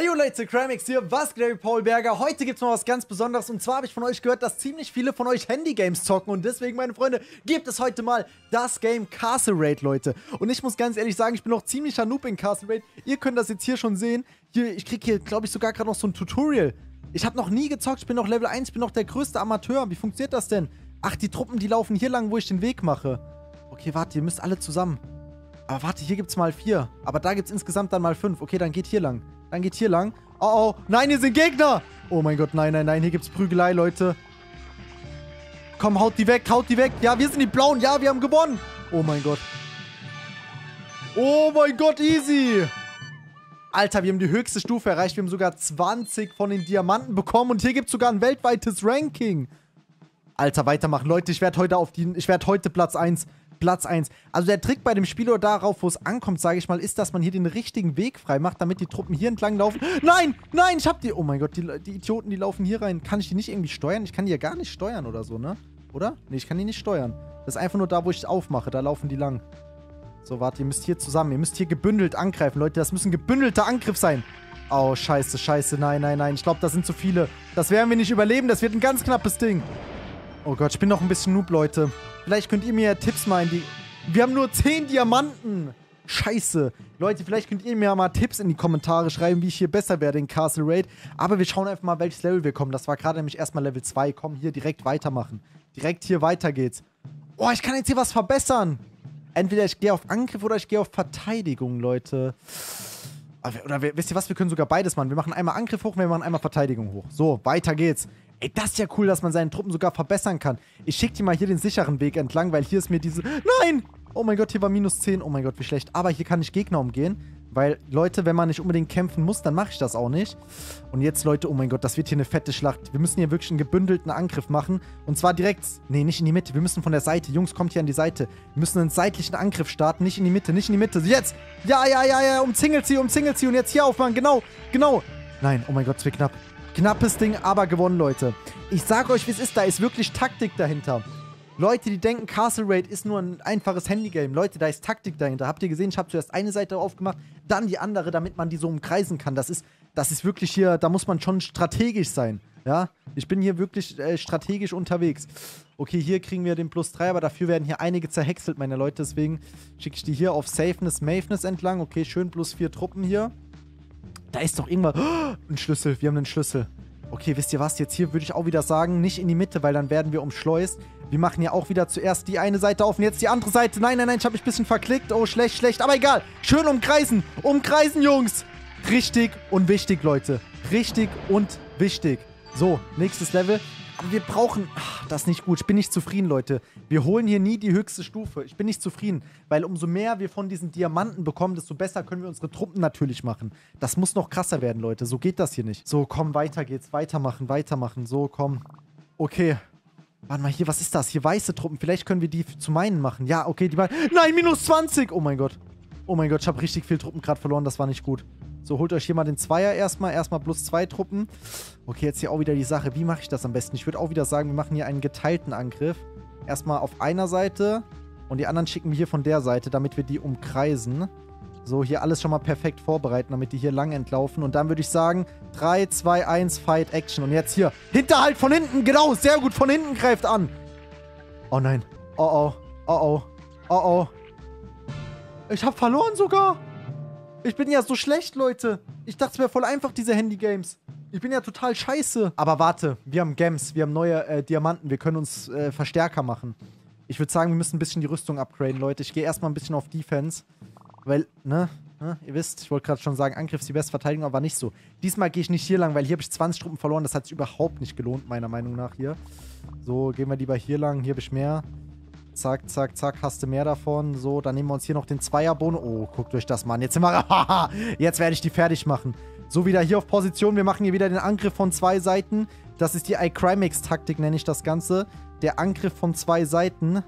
Heyo Leute, Crimix hier, was geht, Paul Berger? Heute gibt es noch was ganz Besonderes und zwar habe ich von euch gehört, dass ziemlich viele von euch Handy-Games zocken und deswegen, meine Freunde, gibt es heute mal das Game Castle Raid, Leute. Und ich muss ganz ehrlich sagen, ich bin noch ziemlicher Noob in Castle Raid. Ihr könnt das jetzt hier schon sehen. Hier, ich kriege hier, glaube ich, sogar gerade noch so ein Tutorial. Ich habe noch nie gezockt, ich bin noch Level 1, ich bin noch der größte Amateur. Wie funktioniert das denn? Ach, die Truppen, die laufen hier lang, wo ich den Weg mache. Okay, warte, ihr müsst alle zusammen. Aber warte, hier gibt es mal 4. Aber da gibt es insgesamt dann mal 5. Okay, dann geht hier lang. Dann geht hier lang. Oh, oh. Nein, hier sind Gegner. Oh mein Gott, nein, nein, nein. Hier gibt es Prügelei, Leute. Komm, haut die weg, haut die weg. Ja, wir sind die Blauen. Ja, wir haben gewonnen. Oh mein Gott. Oh mein Gott, easy. Alter, wir haben die höchste Stufe erreicht. Wir haben sogar 20 von den Diamanten bekommen. Und hier gibt es sogar ein weltweites Ranking. Alter, weitermachen. Leute, ich werde heute Platz 1. Platz 1. Also der Trick bei dem Spiel oder darauf, wo es ankommt, sage ich mal, ist, dass man hier den richtigen Weg frei macht, damit die Truppen hier entlang laufen. Nein, nein, ich hab die... Oh mein Gott, die Idioten, die laufen hier rein. Kann ich die nicht irgendwie steuern? Ich kann die ja gar nicht steuern oder so, ne? Oder? Nee, ich kann die nicht steuern. Das ist einfach nur da, wo ich es aufmache. Da laufen die lang. So, warte, ihr müsst hier zusammen. Ihr müsst hier gebündelt angreifen. Leute, das muss ein gebündelter Angriff sein. Oh, scheiße, scheiße. Nein, nein, nein. Ich glaube, das sind zu viele. Das werden wir nicht überleben. Das wird ein ganz knappes Ding. Oh Gott, ich bin noch ein bisschen Noob, Leute. Vielleicht könnt ihr mir ja Tipps mal in die... Wir haben nur 10 Diamanten. Scheiße. Leute, vielleicht könnt ihr mir ja mal Tipps in die Kommentare schreiben, wie ich hier besser werde in Castle Raid. Aber wir schauen einfach mal, welches Level wir kommen. Das war gerade nämlich erstmal Level 2. Komm, hier direkt weitermachen. Direkt hier weiter geht's. Oh, ich kann jetzt hier was verbessern. Entweder ich gehe auf Angriff oder ich gehe auf Verteidigung, Leute. Oder wisst ihr was? Wir können sogar beides machen. Wir machen einmal Angriff hoch, wir machen einmal Verteidigung hoch. So, weiter geht's. Ey, das ist ja cool, dass man seine Truppen sogar verbessern kann. Ich schicke die mal hier den sicheren Weg entlang, weil hier ist mir diese... Nein! Oh mein Gott, hier war minus 10. Oh mein Gott, wie schlecht. Aber hier kann ich Gegner umgehen. Weil, Leute, wenn man nicht unbedingt kämpfen muss, dann mache ich das auch nicht. Und jetzt, Leute, oh mein Gott, das wird hier eine fette Schlacht. Wir müssen hier wirklich einen gebündelten Angriff machen. Und zwar direkt... Nee, nicht in die Mitte. Wir müssen von der Seite. Jungs, kommt hier an die Seite. Wir müssen einen seitlichen Angriff starten. Nicht in die Mitte, nicht in die Mitte. Jetzt! Ja, ja, ja, ja. Umzingelt sie, umzingelt sie. Und jetzt hier aufmachen. Genau, genau. Nein, oh mein Gott, es wird knapp. Knappes Ding, aber gewonnen, Leute. Ich sag euch, wie es ist. Da ist wirklich Taktik dahinter. Leute, die denken, Castle Raid ist nur ein einfaches Handygame. Leute, da ist Taktik dahinter. Habt ihr gesehen, ich habe zuerst eine Seite aufgemacht, dann die andere, damit man die so umkreisen kann. Das ist wirklich hier, da muss man schon strategisch sein. Ja, ich bin hier wirklich strategisch unterwegs. Okay, hier kriegen wir den +3, aber dafür werden hier einige zerhäckselt, meine Leute. Deswegen schicke ich die hier auf Safeness, Maveness entlang. Okay, schön, +4 Truppen hier. Da ist doch irgendwas... Oh, ein Schlüssel, wir haben einen Schlüssel. Okay, wisst ihr was? Jetzt hier würde ich auch wieder sagen, nicht in die Mitte, weil dann werden wir umschleust. Wir machen ja auch wieder zuerst die eine Seite auf und jetzt die andere Seite. Nein, nein, nein, ich habe mich ein bisschen verklickt. Oh, schlecht, schlecht. Aber egal. Schön umkreisen. Umkreisen, Jungs. Richtig und wichtig, Leute. Richtig und wichtig. So, nächstes Level. Aber wir brauchen... Ach, das ist nicht gut. Ich bin nicht zufrieden, Leute. Wir holen hier nie die höchste Stufe. Ich bin nicht zufrieden. Weil umso mehr wir von diesen Diamanten bekommen, desto besser können wir unsere Truppen natürlich machen. Das muss noch krasser werden, Leute. So geht das hier nicht. So, komm, weiter geht's. Weitermachen, weitermachen. So, komm. Okay. Warte mal, hier, was ist das? Hier weiße Truppen. Vielleicht können wir die zu meinen machen. Ja, okay, die beiden... Nein, minus 20! Oh mein Gott. Oh mein Gott, ich habe richtig viel Truppen gerade verloren. Das war nicht gut. So, holt euch hier mal den Zweier erstmal. Erstmal +2 Truppen. Okay, jetzt hier auch wieder die Sache. Wie mache ich das am besten? Ich würde auch wieder sagen, wir machen hier einen geteilten Angriff. Erstmal auf einer Seite. Und die anderen schicken wir hier von der Seite, damit wir die umkreisen. So, hier alles schon mal perfekt vorbereiten, damit die hier lang entlaufen. Und dann würde ich sagen, 3, 2, 1, Fight, Action. Und jetzt hier, Hinterhalt von hinten. Genau, sehr gut, von hinten greift an. Oh nein. Oh oh, oh oh, oh oh. Ich habe verloren sogar. Ich bin ja so schlecht, Leute. Ich dachte, es wäre voll einfach, diese Handy-Games. Ich bin ja total scheiße. Aber warte, wir haben Gems, wir haben neue Diamanten. Wir können uns Verstärker machen. Ich würde sagen, wir müssen ein bisschen die Rüstung upgraden, Leute. Ich gehe erstmal ein bisschen auf Defense. Weil, ne, ihr wisst, ich wollte gerade schon sagen, Angriff ist die beste Verteidigung, aber nicht so. Diesmal gehe ich nicht hier lang, weil hier habe ich 20 Truppen verloren. Das hat sich überhaupt nicht gelohnt, meiner Meinung nach hier. So, gehen wir lieber hier lang. Hier habe ich mehr. Zack, zack, zack, hast du mehr davon. So, dann nehmen wir uns hier noch den Zweierbonus. Oh, guckt euch das mal an. Jetzt sind wir... Haha, jetzt werde ich die fertig machen. So, wieder hier auf Position. Wir machen hier wieder den Angriff von 2 Seiten. Das ist die iCrimex-Taktik, nenne ich das Ganze. Der Angriff von 2 Seiten.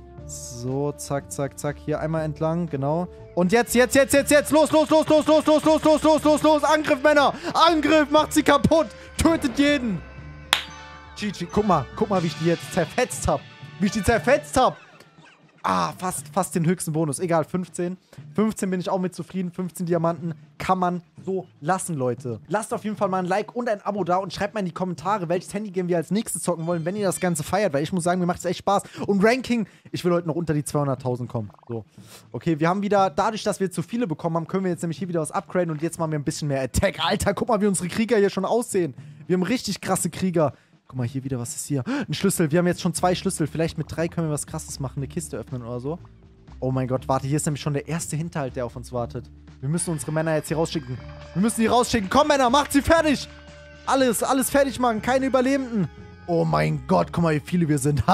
So, zack, zack, zack. Hier einmal entlang, genau. Und jetzt. Los, los, los, los, los, los, los, los, los, los, los. Angriff, Männer. Angriff, macht sie kaputt. Tötet jeden. GG, guck mal, wie ich die jetzt zerfetzt habe. Wie ich die zerfetzt habe. Ah, fast den höchsten Bonus. Egal, 15. 15 bin ich auch mit zufrieden. 15 Diamanten kann man so lassen, Leute. Lasst auf jeden Fall mal ein Like und ein Abo da und schreibt mal in die Kommentare, welches Handygame wir als nächstes zocken wollen, wenn ihr das Ganze feiert. Weil ich muss sagen, mir macht es echt Spaß. Und Ranking, ich will heute noch unter die 200.000 kommen. So. Okay, wir haben wieder, dadurch, dass wir zu viele bekommen haben, können wir jetzt nämlich hier wieder was upgraden und jetzt machen wir ein bisschen mehr Attack. Alter, guck mal, wie unsere Krieger hier schon aussehen. Wir haben richtig krasse Krieger. Guck mal, hier wieder, was ist hier? Ein Schlüssel. Wir haben jetzt schon 2 Schlüssel. Vielleicht mit 3 können wir was Krasses machen. Eine Kiste öffnen oder so. Oh mein Gott, warte. Hier ist nämlich schon der erste Hinterhalt, der auf uns wartet. Wir müssen unsere Männer jetzt hier rausschicken. Wir müssen die rausschicken. Komm, Männer, macht sie fertig. Alles fertig machen. Keine Überlebenden. Oh mein Gott, guck mal, wie viele wir sind.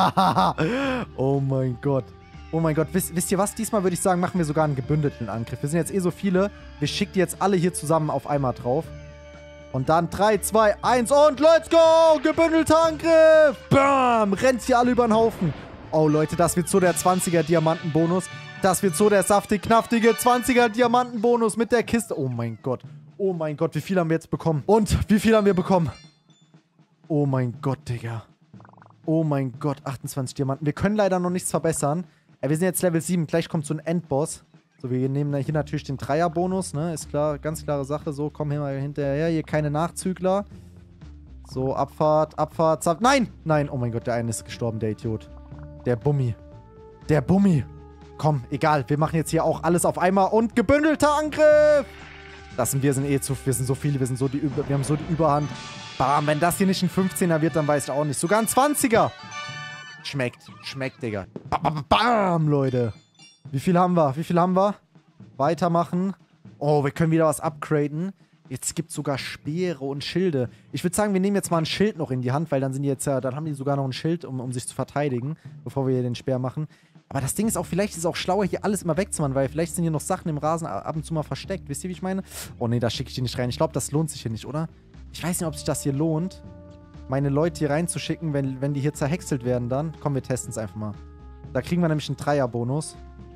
Oh mein Gott. Oh mein Gott. Wisst ihr was? Diesmal würde ich sagen, machen wir sogar einen gebündelten Angriff. Wir sind jetzt eh so viele. Wir schicken die jetzt alle hier zusammen auf einmal drauf. Und dann 3, 2, 1 und let's go! Gebündelter Angriff! Bam! Rennt hier alle über den Haufen. Oh, Leute, das wird so der 20er Diamantenbonus. Das wird so der saftig-knaftige 20er Diamantenbonus mit der Kiste. Oh mein Gott. Oh mein Gott, wie viel haben wir jetzt bekommen? Und wie viel haben wir bekommen? Oh mein Gott, Digga. Oh mein Gott, 28 Diamanten. Wir können leider noch nichts verbessern. Wir sind jetzt Level 7. Gleich kommt so ein Endboss. So, wir nehmen hier natürlich den Dreierbonus, ne? Ist klar, ganz klare Sache. So, komm hier mal hinterher. Hier keine Nachzügler. So, Abfahrt, Abfahrt, Zapp. Nein! Nein, oh mein Gott, der eine ist gestorben, der Idiot. Der Bummi. Der Bummi. Komm, egal. Wir machen jetzt hier auch alles auf einmal und gebündelter Angriff! Wir sind eh wir sind so viele, wir haben so die Überhand. Bam, wenn das hier nicht ein 15er wird, dann weiß ich auch nicht. Sogar ein 20er! Schmeckt, Digga. Bam, Leute. Wie viel haben wir? Wie viel haben wir? Weitermachen. Oh, wir können wieder was upgraden. Jetzt gibt es sogar Speere und Schilde. Ich würde sagen, wir nehmen jetzt mal ein Schild noch in die Hand, weil dann sind die jetzt ja, dann haben die sogar noch ein Schild, um sich zu verteidigen, bevor wir hier den Speer machen. Aber das Ding ist auch, vielleicht ist es auch schlauer, hier alles immer wegzumachen, weil vielleicht sind hier noch Sachen im Rasen ab und zu mal versteckt. Wisst ihr, wie ich meine? Oh nee, da schicke ich die nicht rein. Ich glaube, das lohnt sich hier nicht, oder? Ich weiß nicht, ob sich das hier lohnt, meine Leute hier reinzuschicken, wenn die hier zerhäckselt werden dann. Komm, wir testen es einfach mal. Da kriegen wir nämlich einen Dreierbonus.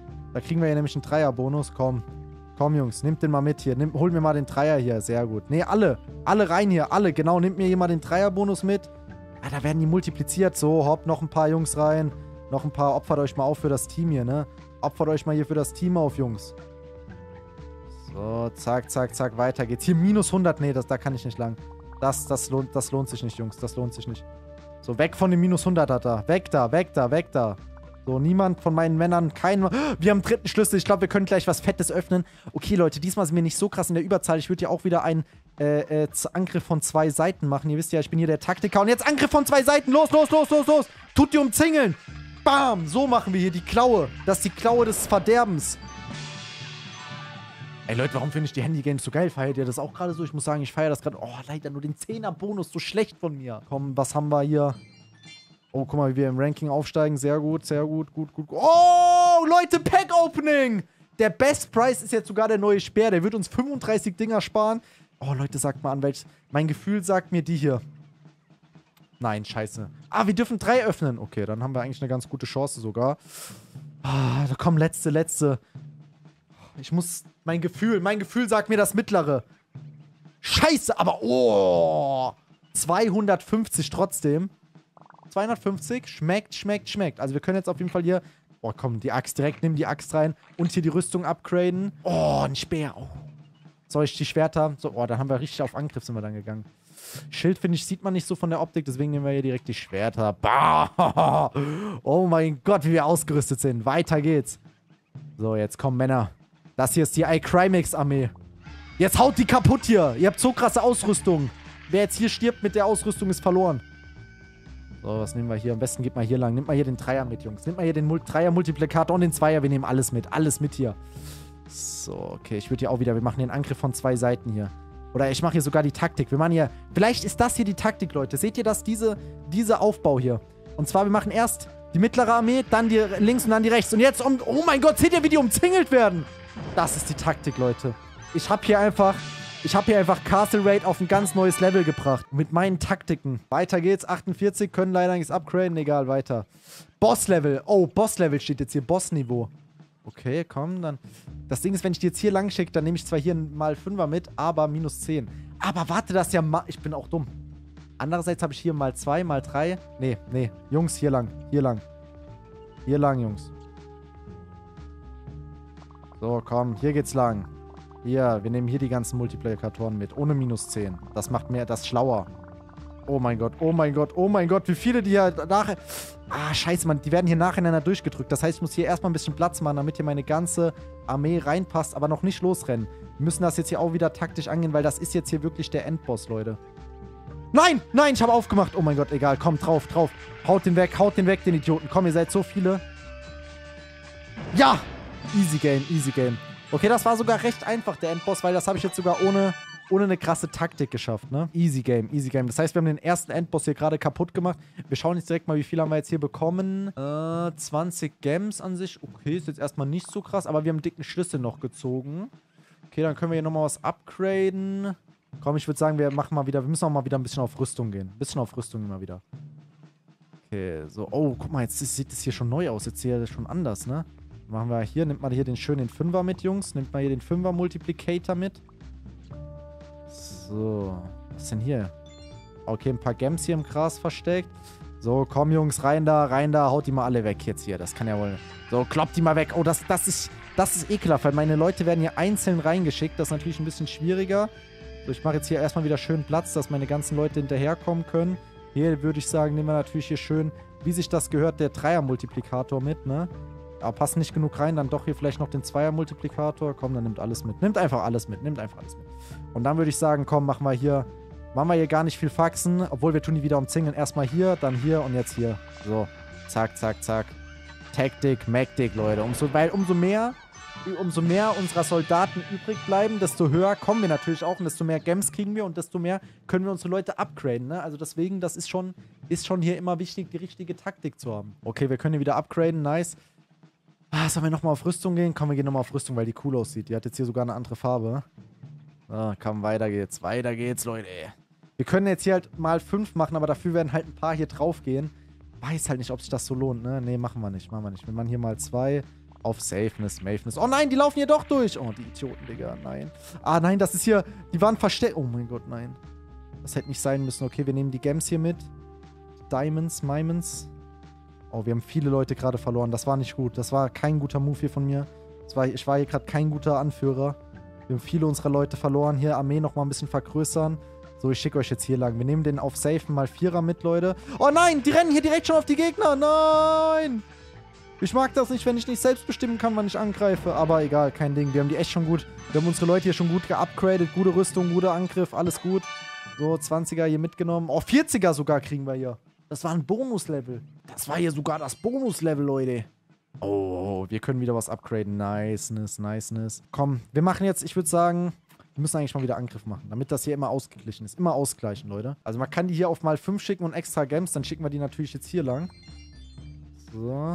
Komm. Komm, Jungs, nehmt den mal mit hier. Holt mir mal den Dreier hier. Sehr gut. Nee, alle rein hier. Alle, genau. Nehmt mir hier mal den Dreierbonus mit. Ah, da werden die multipliziert. So, hopp, noch ein paar Jungs rein. Noch ein paar. Opfert euch mal auf für das Team hier, ne? Opfert euch mal hier für das Team auf, Jungs. So, zack, zack, zack. Weiter geht's. Hier minus 100. Nee, da kann ich nicht lang. Das lohnt sich nicht, Jungs. Das lohnt sich nicht. So, weg von dem minus 100er da. Weg da. So, niemand von meinen Männern, wir haben 3. Schlüssel. Ich glaube, wir können gleich was Fettes öffnen. Okay, Leute, diesmal sind wir nicht so krass in der Überzahl. Ich würde ja auch wieder einen Angriff von 2 Seiten machen. Ihr wisst ja, ich bin hier der Taktiker. Und jetzt Angriff von 2 Seiten. Los. Tut die umzingeln. Bam. So machen wir hier die Klaue. Das ist die Klaue des Verderbens. Ey, Leute, warum finde ich die Handygames so geil? Feiert ihr das auch gerade so? Ich muss sagen, ich feiere das gerade. Oh, leider nur den 10er-Bonus. So schlecht von mir. Komm, was haben wir hier? Oh, guck mal, wie wir im Ranking aufsteigen. Sehr gut. Gut. Oh, Leute, Pack-Opening! Der Best Price ist jetzt sogar der neue Speer. Der wird uns 35 Dinger sparen. Oh, Leute, sagt mal an, welches. Mein Gefühl sagt mir die hier. Nein, scheiße. Ah, wir dürfen 3 öffnen. Okay, dann haben wir eigentlich eine ganz gute Chance sogar. Ah, komm, letzte. Ich muss. Mein Gefühl sagt mir das mittlere. Scheiße, aber. Oh! 250 trotzdem. 250, schmeckt. Also wir können jetzt auf jeden Fall hier... Oh, komm, die Axt direkt, nimm die Axt rein. Und hier die Rüstung upgraden. Oh, ein Speer. Oh. Soll ich die Schwerter... So, oh, dann haben wir richtig auf Angriff sind wir dann gegangen. Schild, finde ich, sieht man nicht so von der Optik. Deswegen nehmen wir hier direkt die Schwerter. Bah! Oh mein Gott, wie wir ausgerüstet sind. Weiter geht's. So, jetzt kommen Männer. Das hier ist die iCrimex-Armee. Jetzt haut die kaputt hier. Ihr habt so krasse Ausrüstung. Wer jetzt hier stirbt mit der Ausrüstung, ist verloren. So, was nehmen wir hier? Am besten geht mal hier lang. Nehmt mal hier den Dreier mit, Jungs. Nehmt mal hier den Dreier-Multiplikator und den Zweier. Wir nehmen alles mit. Alles mit hier. So, okay. Ich würde hier auch wieder... Wir machen den Angriff von 2 Seiten hier. Oder ich mache hier sogar die Taktik. Wir machen hier... Vielleicht ist das hier die Taktik, Leute. Seht ihr das? Diese Aufbau hier. Und zwar, wir machen erst die mittlere Armee, dann die links und dann die rechts. Und jetzt oh mein Gott, seht ihr, wie die umzingelt werden? Das ist die Taktik, Leute. Ich habe hier einfach Castle Raid auf ein ganz neues Level gebracht. Mit meinen Taktiken. Weiter geht's. 48 können leider nichts upgraden. Egal, weiter. Boss-Level. Oh, Boss-Level steht jetzt hier. Boss-Niveau. Okay, komm, dann. Das Ding ist, wenn ich die jetzt hier lang schicke, dann nehme ich zwar hier mal 5er mit, aber minus 10. Aber warte, das ist ja mal... Ich bin auch dumm. Andererseits habe ich hier mal 2, mal 3. Nee. Jungs, hier lang. Hier lang, Jungs. So, komm, hier geht's lang. Hier, wir nehmen hier die ganzen Multiplikatoren mit. Ohne minus 10. Das macht mehr, das schlauer. Oh mein Gott, oh mein Gott, oh mein Gott. Wie viele die hier nachher... Ah, scheiße, Mann. Die werden hier nacheinander durchgedrückt. Das heißt, ich muss hier erstmal ein bisschen Platz machen, damit hier meine ganze Armee reinpasst, aber noch nicht losrennen. Wir müssen das jetzt hier auch wieder taktisch angehen, weil das ist jetzt hier wirklich der Endboss, Leute. Nein, nein, ich habe aufgemacht. Oh mein Gott, egal. Komm, drauf, drauf. Haut den weg, den Idioten. Komm, ihr seid so viele. Ja! Easy Game, easy Game. Okay, das war sogar recht einfach, der Endboss, weil das habe ich jetzt sogar ohne eine krasse Taktik geschafft, ne? Easy Game, easy Game. Das heißt, wir haben den ersten Endboss hier gerade kaputt gemacht. Wir schauen jetzt direkt mal, wie viel haben wir jetzt hier bekommen. 20 Gems an sich. Okay, ist jetzt erstmal nicht so krass, aber wir haben einen dicken Schlüssel noch gezogen. Okay, dann können wir hier nochmal was upgraden. Komm, ich würde sagen, wir müssen auch mal wieder ein bisschen auf Rüstung gehen. Ein bisschen auf Rüstung immer wieder. Okay, so. Oh, guck mal, jetzt sieht das hier schon neu aus. Jetzt hier schon anders, ne? Machen wir hier, nimmt man hier den schönen 5er mit, Jungs. Nimmt man hier den 5er Multiplicator mit. So. Was ist denn hier? Okay, ein paar Gems hier im Gras versteckt. So, komm, Jungs, rein da. Haut die mal alle weg jetzt hier. Das kann ja wohl... So, kloppt die mal weg. Oh, das ist ekelhaft, weil meine Leute werden hier einzeln reingeschickt. Das ist natürlich ein bisschen schwieriger. So, ich mache jetzt hier erstmal wieder schön Platz, dass meine ganzen Leute hinterherkommen können. Hier würde ich sagen, nehmen wir natürlich hier schön, wie sich das gehört, der 3er-Multiplikator mit, ne? Aber passt nicht genug rein, dann doch hier vielleicht noch den 2er-Multiplikator. Komm, dann nimmt alles mit. Nimmt einfach alles mit. Und dann würde ich sagen, komm, machen wir hier gar nicht viel Faxen, obwohl wir tun die wieder umzingeln. Erstmal hier, dann hier und jetzt hier. So, zack, zack, zack. Taktik, Maktik, Leute. Umso mehr unserer Soldaten übrig bleiben, desto höher kommen wir natürlich auch und desto mehr Gems kriegen wir und desto mehr können wir unsere Leute upgraden, ne? Also deswegen, das ist schon hier immer wichtig, die richtige Taktik zu haben. Okay, wir können hier wieder upgraden, nice. Ah, sollen wir nochmal auf Rüstung gehen? Komm, wir gehen nochmal auf Rüstung, weil die cool aussieht. Die hat jetzt hier sogar eine andere Farbe. So, komm, weiter geht's, Leute. Wir können jetzt hier halt mal 5 machen, aber dafür werden halt ein paar hier drauf gehen. Weiß halt nicht, ob sich das so lohnt, ne? Nee, machen wir nicht. Wir machen hier mal 2 auf Safeness. Oh nein, die laufen hier doch durch. Oh, die Idioten, Digga, nein. Ah, nein, das ist hier, die waren versteckt. Oh mein Gott, nein. Das hätte nicht sein müssen. Okay, wir nehmen die Gems hier mit. Diamonds, Mimons. Oh, wir haben viele Leute gerade verloren. Das war nicht gut. Das war kein guter Move hier von mir. Ich war hier gerade kein guter Anführer. Wir haben viele unserer Leute verloren. Hier Armee nochmal ein bisschen vergrößern. So, ich schicke euch jetzt hier lang. Wir nehmen den auf Safen mal 4er mit, Leute. Oh nein, die rennen hier direkt schon auf die Gegner. Nein! Ich mag das nicht, wenn ich nicht selbst bestimmen kann, wann ich angreife. Aber egal, kein Ding. Wir haben die echt schon gut. Wir haben unsere Leute hier schon gut geupgradet. Gute Rüstung, guter Angriff, alles gut. So, 20er hier mitgenommen. Oh, 40er sogar kriegen wir hier. Das war ein Bonuslevel. Das war hier sogar das Bonuslevel, Leute. Oh, wir können wieder was upgraden. Niceness. Komm, wir machen jetzt, ich würde sagen, wir müssen eigentlich mal wieder Angriff machen, damit das hier immer ausgeglichen ist. Immer ausgleichen, Leute. Also man kann die hier auf mal 5 schicken und extra Gems. Dann schicken wir die natürlich jetzt hier lang. So.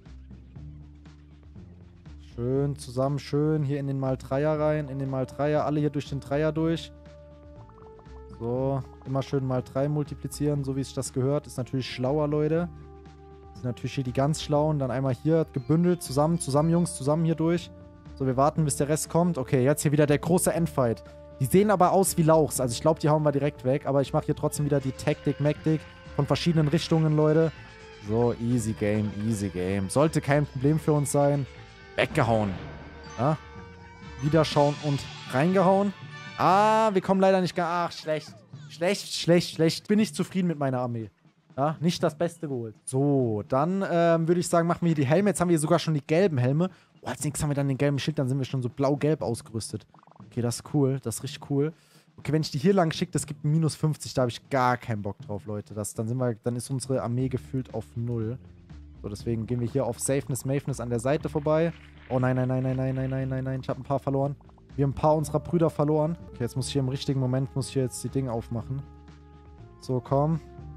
Schön zusammen, schön hier in den mal 3er rein. In den mal 3er, alle hier durch den 3er durch. So, immer schön mal 3 multiplizieren, so wie es das gehört. Ist natürlich schlauer, Leute. Sind natürlich hier die ganz Schlauen. Dann einmal hier gebündelt, zusammen, Jungs, zusammen hier durch. So, wir warten, bis der Rest kommt. Okay, jetzt hier wieder der große Endfight. Die sehen aber aus wie Lauchs. Also ich glaube, die hauen wir direkt weg. Aber ich mache hier trotzdem wieder die Taktik von verschiedenen Richtungen, Leute. So, easy game. Sollte kein Problem für uns sein. Weggehauen. Ja? Wieder schauen und reingehauen. Ah, wir kommen leider nicht gar... Ach, schlecht. Bin nicht zufrieden mit meiner Armee. Ja, nicht das Beste geholt. So, dann würde ich sagen, machen wir hier die Helme. Jetzt haben wir hier sogar schon die gelben Helme. Oh, als nächstes haben wir dann den gelben Schild. Dann sind wir schon so blau-gelb ausgerüstet. Okay, das ist cool. Das ist richtig cool. Okay, wenn ich die hier lang schicke, das gibt minus 50. Da habe ich gar keinen Bock drauf, Leute. Dann ist unsere Armee gefüllt auf 0. So, deswegen gehen wir hier auf Safeness, Mafeness an der Seite vorbei. Oh, nein. Ich habe ein paar verloren. Wir haben ein paar unserer Brüder verloren. Okay, jetzt muss ich hier im richtigen Moment, die Dinge aufmachen. So, komm.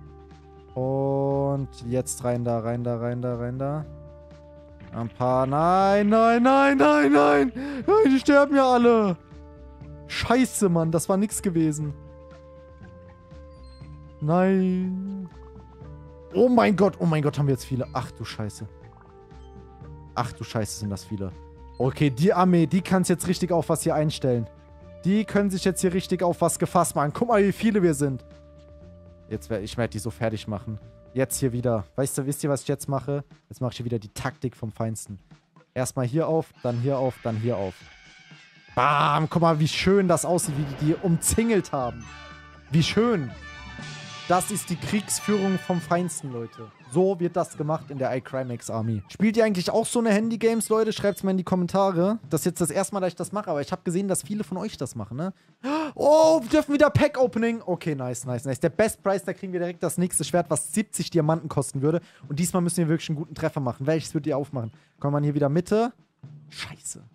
Und jetzt rein da. Ein paar... Nein. Die sterben ja alle. Scheiße, Mann. Das war nix gewesen. Nein. Oh mein Gott, haben wir jetzt viele. Ach du Scheiße, sind das viele. Okay, die Armee, die kann es jetzt richtig auf was hier einstellen. Die können sich jetzt hier richtig auf was gefasst machen. Guck mal, wie viele wir sind. Ich werde die so fertig machen. Jetzt hier wieder. Wisst ihr, was ich jetzt mache? Jetzt mache ich hier wieder die Taktik vom Feinsten. Erstmal hier auf, dann hier auf, dann hier auf. Bam! Guck mal, wie schön das aussieht, wie die umzingelt haben. Wie schön. Das ist die Kriegsführung vom Feinsten, Leute. So wird das gemacht in der iCrimex Army. Spielt ihr eigentlich auch so eine Handy-Games, Leute? Schreibt es mal in die Kommentare. Das ist jetzt das erste Mal, dass ich das mache, aber ich habe gesehen, dass viele von euch das machen, ne? Oh, wir dürfen wieder Pack-Opening. Okay, nice, nice, nice. Der Best Price, da kriegen wir direkt das nächste Schwert, was 70 Diamanten kosten würde. Und diesmal müssen wir wirklich einen guten Treffer machen. Welches würdet ihr aufmachen? Kommt man hier wieder Mitte? Scheiße.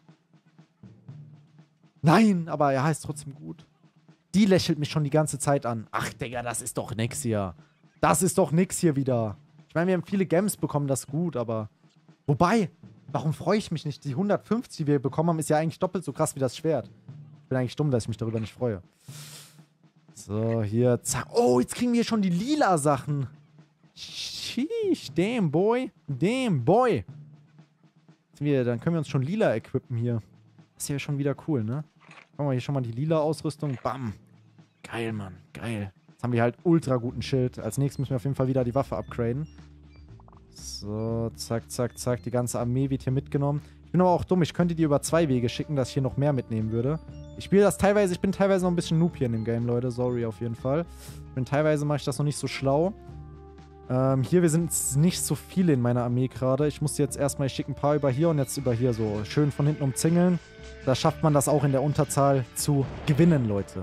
Nein, aber ja, ist trotzdem gut. Die lächelt mich schon die ganze Zeit an. Ach, Digga, das ist doch nix hier. Das ist doch nix hier wieder. Ich meine, wir haben viele Gems bekommen, das ist gut, aber... Wobei, warum freue ich mich nicht? Die 150, die wir bekommen haben, ist ja eigentlich doppelt so krass wie das Schwert. Ich bin eigentlich dumm, dass ich mich darüber nicht freue. So, hier, zack. Oh, jetzt kriegen wir schon die lila Sachen. Sheesh, damn, boy. Damn, boy. Dann können wir uns schon lila equippen hier. Das ist ja schon wieder cool, ne? Machen wir hier schon mal die lila Ausrüstung. Bam. Geil, Mann. Geil. Jetzt haben wir halt ultra guten Schild. Als nächstes müssen wir auf jeden Fall wieder die Waffe upgraden. So, zack, zack, zack. Die ganze Armee wird hier mitgenommen. Ich bin aber auch dumm. Ich könnte die über 2 Wege schicken, dass ich hier noch mehr mitnehmen würde. Ich bin teilweise noch ein bisschen Noob hier in dem Game, Leute. Sorry auf jeden Fall. Teilweise mache ich das noch nicht so schlau. Hier, wir sind nicht so viele in meiner Armee gerade. Ich muss jetzt erstmal, ich schicke ein paar über hier und jetzt über hier so. Schön von hinten umzingeln. Da schafft man das auch in der Unterzahl zu gewinnen, Leute.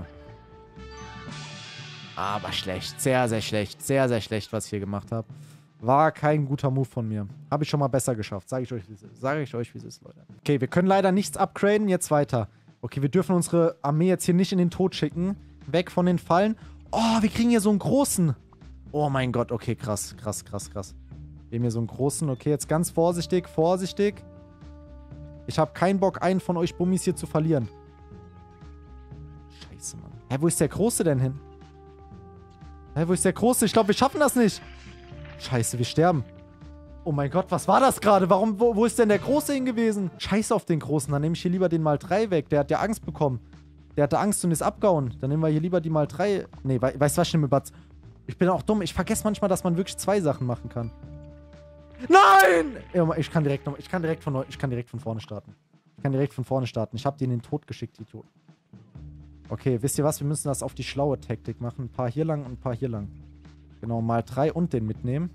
Aber schlecht. Sehr, sehr schlecht. Sehr, sehr schlecht, was ich hier gemacht habe. War kein guter Move von mir. Habe ich schon mal besser geschafft. Sage ich euch, wie es ist. Sage ich euch, wie es ist, Leute. Okay, wir können leider nichts upgraden. Jetzt weiter. Okay, wir dürfen unsere Armee jetzt hier nicht in den Tod schicken. Weg von den Fallen. Oh, wir kriegen hier so einen großen. Oh mein Gott, okay, krass, krass, krass, krass. Wir haben hier so einen großen. Okay, jetzt ganz vorsichtig, vorsichtig. Ich habe keinen Bock, einen von euch Bummis hier zu verlieren. Scheiße, Mann. Hä, wo ist der Große denn hin? Hä, wo ist der Große? Ich glaube, wir schaffen das nicht. Scheiße, wir sterben. Oh mein Gott, was war das gerade? Wo ist denn der Große hin gewesen? Scheiße auf den Großen. Dann nehme ich hier lieber den mal 3 weg. Der hat ja Angst bekommen. Der hatte Angst und ist abgehauen. Dann nehmen wir hier lieber die mal 3. Nee, weißt du was, schlimme Batz? Ich bin auch dumm. Ich vergesse manchmal, dass man wirklich 2 Sachen machen kann. Nein! Ich kann direkt von vorne starten. Ich habe die in den Tod geschickt, die Idioten. Okay, wisst ihr was? Wir müssen das auf die schlaue Taktik machen. Ein paar hier lang und ein paar hier lang. Genau, mal 3 und den mitnehmen.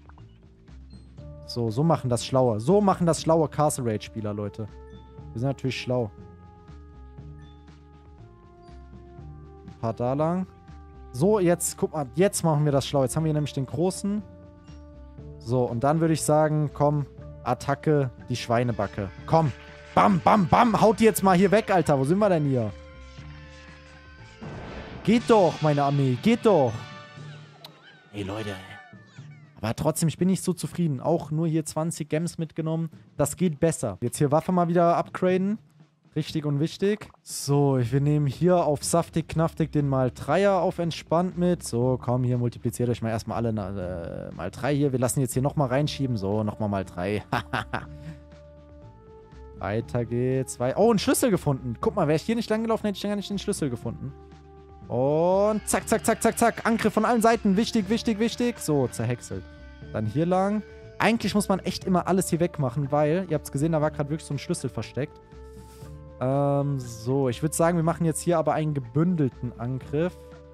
So machen das schlaue. So machen das schlaue Castle Raid-Spieler, Leute. Wir sind natürlich schlau. Ein paar da lang. So, jetzt, guck mal, jetzt machen wir das schlau. Jetzt haben wir nämlich den Großen. So, und dann würde ich sagen, komm, Attacke, die Schweinebacke. Komm, bam, bam, bam, haut die jetzt mal hier weg, Alter. Wo sind wir denn hier? Geht doch, meine Armee, geht doch. Ey, Leute. Aber trotzdem, ich bin nicht so zufrieden. Auch nur hier 20 Gems mitgenommen. Das geht besser. Jetzt hier Waffe mal wieder upgraden. Richtig und wichtig. So, wir nehmen hier auf saftig, knaftig den mal 3er auf entspannt mit. So, komm, hier multipliziert euch mal erstmal alle mal 3 hier. Wir lassen jetzt hier nochmal reinschieben. So, nochmal mal 3. Weiter geht's. Oh, einen Schlüssel gefunden. Guck mal, wäre ich hier nicht lang gelaufen, hätte ich gar nicht den Schlüssel gefunden. Und zack, zack, zack, zack, zack. Angriff von allen Seiten. Wichtig, wichtig, wichtig. So, zerhäckselt. Dann hier lang. Eigentlich muss man echt immer alles hier wegmachen, weil, ihr habt es gesehen, da war gerade wirklich so ein Schlüssel versteckt. So, ich würde sagen, wir machen jetzt hier aber einen gebündelten Angriff.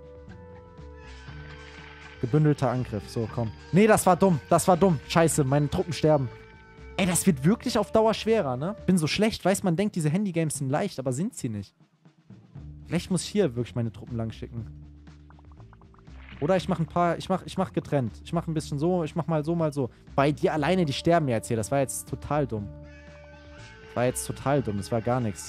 Gebündelter Angriff, so, komm. Nee, das war dumm, das war dumm. Scheiße, meine Truppen sterben. Ey, das wird wirklich auf Dauer schwerer, ne? Bin so schlecht, weiß man denkt, diese Handygames sind leicht, aber sind sie nicht. Vielleicht muss ich hier wirklich meine Truppen lang schicken. Oder ich mache ein paar, ich mach getrennt. Ich mache ein bisschen so, ich mach mal so, mal so. Bei dir alleine, die sterben jetzt hier, das war jetzt total dumm. Das war gar nichts.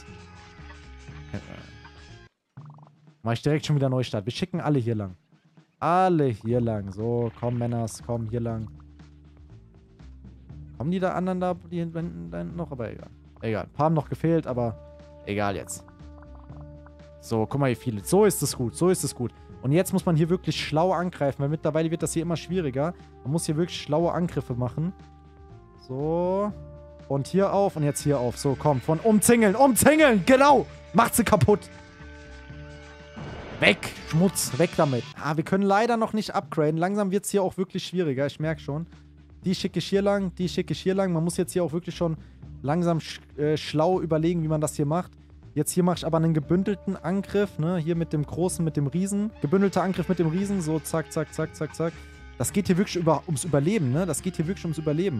Mach ich direkt schon wieder Neustart. Wir schicken alle hier lang. Alle hier lang. So, komm, Männers, komm, hier lang. Kommen die da anderen da, die hinten noch? Aber egal. Egal. Ein paar haben noch gefehlt, aber egal jetzt. So, guck mal, wie viele. So ist es gut, so ist es gut. Und jetzt muss man hier wirklich schlau angreifen, weil mittlerweile wird das hier immer schwieriger. Man muss hier wirklich schlaue Angriffe machen. So. Und hier auf und jetzt hier auf. So, komm, von umzingeln, umzingeln, genau. Macht sie kaputt. Weg, Schmutz, weg damit. Ah, wir können leider noch nicht upgraden. Langsam wird es hier auch wirklich schwieriger, ich merke schon. Die schicke ich hier lang, die schicke ich hier lang. Man muss jetzt hier auch wirklich schon langsam schlau überlegen, wie man das hier macht. Jetzt hier mache ich aber einen gebündelten Angriff, ne? Hier mit dem Großen, mit dem Riesen. Gebündelter Angriff mit dem Riesen. So, zack, zack, zack, zack, zack. Das geht hier wirklich ums Überleben, ne? Das geht hier wirklich ums Überleben.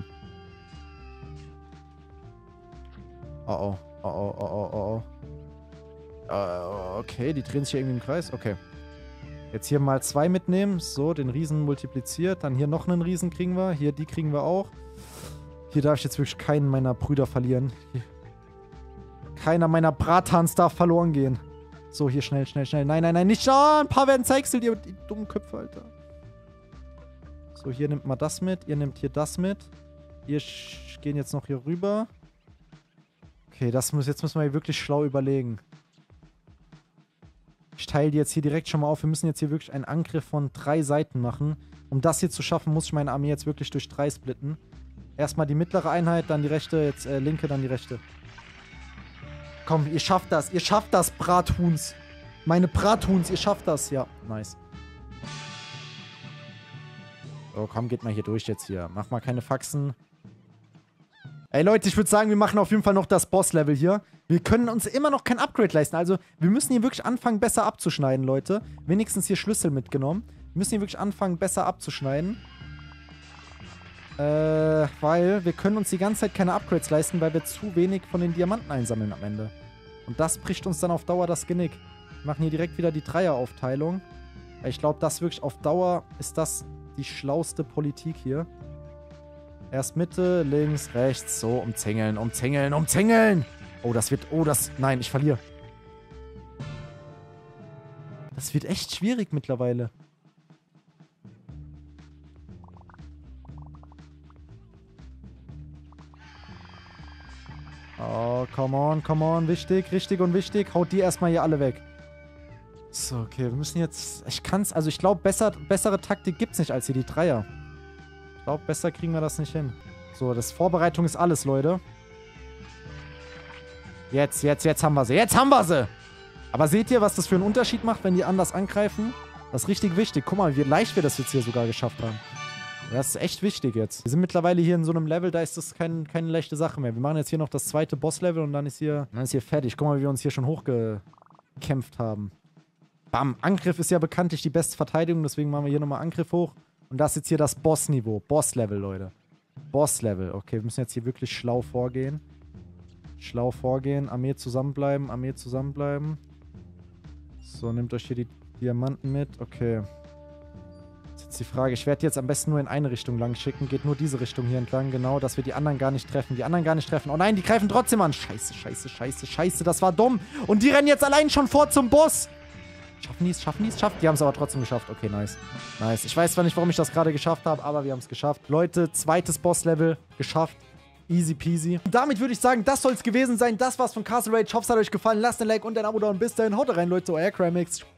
Oh, oh, oh, oh, oh, oh, oh. Okay, die drehen sich hier irgendwie im Kreis. Okay. Jetzt hier mal 2 mitnehmen. So, den Riesen multipliziert. Dann hier noch einen Riesen kriegen wir. Hier, die kriegen wir auch. Hier darf ich jetzt wirklich keinen meiner Brüder verlieren. Hier. Keiner meiner Bratans darf verloren gehen. So, hier schnell, schnell, schnell. Nein, nein, nein, nicht schon. Ein paar werden zerhäckselt, ihr die dummen Köpfe, Alter. So, hier nimmt mal das mit. Ihr nehmt hier das mit. Wir gehen jetzt noch hier rüber. Okay, jetzt müssen wir hier wirklich schlau überlegen. Ich teile die jetzt hier direkt schon mal auf. Wir müssen jetzt hier wirklich einen Angriff von 3 Seiten machen. Um das hier zu schaffen, muss ich meine Armee jetzt wirklich durch 3 splitten. Erstmal die mittlere Einheit, dann die rechte, jetzt linke, dann die rechte. Komm, ihr schafft das, Brathuhns. Meine Brathuhns, ihr schafft das. Ja, nice. So, komm, geht mal hier durch jetzt hier. Mach mal keine Faxen. Ey, Leute, ich würde sagen, wir machen auf jeden Fall noch das Boss-Level hier. Wir können uns immer noch kein Upgrade leisten. Also, wir müssen hier wirklich anfangen, besser abzuschneiden, Leute. Wenigstens hier Schlüssel mitgenommen. Wir müssen hier wirklich anfangen, besser abzuschneiden. Weil wir können uns die ganze Zeit keine Upgrades leisten, weil wir zu wenig von den Diamanten einsammeln am Ende. Und das bricht uns dann auf Dauer das Genick. Wir machen hier direkt wieder die Dreieraufteilung. Ich glaube, das wirklich auf Dauer ist das die schlauste Politik hier. Erst Mitte, links, rechts. So, umzingeln, umzingeln, umzingeln. Oh, das wird... Oh, das... Nein, ich verliere. Das wird echt schwierig mittlerweile. Oh, come on. Wichtig, richtig und wichtig. Haut die erstmal hier alle weg. So, okay, wir müssen jetzt... Ich kann's... Also, ich glaube, bessere Taktik gibt's nicht als hier die Dreier. Ich glaube, besser kriegen wir das nicht hin. So, das Vorbereitung ist alles, Leute. Jetzt haben wir sie. Jetzt haben wir sie! Aber seht ihr, was das für einen Unterschied macht, wenn die anders angreifen? Das ist richtig wichtig. Guck mal, wie leicht wir das jetzt hier sogar geschafft haben. Das ist echt wichtig jetzt. Wir sind mittlerweile hier in so einem Level, da ist das keine leichte Sache mehr. Wir machen jetzt hier noch das zweite Boss-Level und dann ist hier fertig. Guck mal, wie wir uns hier schon hochgekämpft haben. Bam. Angriff ist ja bekanntlich die beste Verteidigung, deswegen machen wir hier nochmal Angriff hoch. Und das ist jetzt hier das Boss-Niveau. Boss-Level, Leute. Boss-Level. Okay, wir müssen jetzt hier wirklich schlau vorgehen. Schlau vorgehen. Armee zusammenbleiben. Armee zusammenbleiben. So, nehmt euch hier die Diamanten mit. Okay. Jetzt die Frage, ich werde jetzt am besten nur in eine Richtung lang schicken. Geht nur diese Richtung hier entlang, genau, dass wir die anderen gar nicht treffen. Oh nein, die greifen trotzdem an. Scheiße, das war dumm. Und die rennen jetzt allein schon vor zum Boss. Schaffen die es? Die haben es aber trotzdem geschafft. Okay, nice. Nice. Ich weiß zwar nicht, warum ich das gerade geschafft habe, aber wir haben es geschafft. Leute, zweites Boss-Level geschafft. Easy peasy. Und damit würde ich sagen, das soll es gewesen sein. Das war's von Castle Rage. Ich hoffe, es hat euch gefallen. Lasst ein Like und ein Abo da und bis dahin. Haut rein, Leute. Euer Cramix.